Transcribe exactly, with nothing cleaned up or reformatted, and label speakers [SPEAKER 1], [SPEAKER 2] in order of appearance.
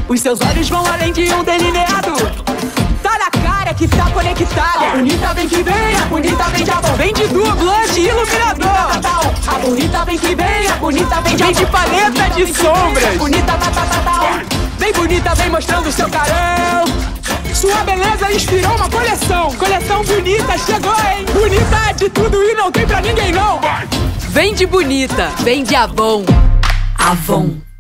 [SPEAKER 1] Os seus olhos vão além de um delineado. Tá na cara que tá conectada. A bonita vem que vem, a bonita vem de Avon. Vem de duo, blush e iluminador. A bonita vem que vem, a bonita vem de Avon. Vem de paleta de sombras. A bonita tá, tá, tá, tá. Vem bonita, vem mostrando seu carão. Sua beleza inspirou uma coleção. Coleção bonita, chegou, hein? Bonita de tudo e não tem pra ninguém, não.
[SPEAKER 2] Vem de bonita, vem de Avon. Avon.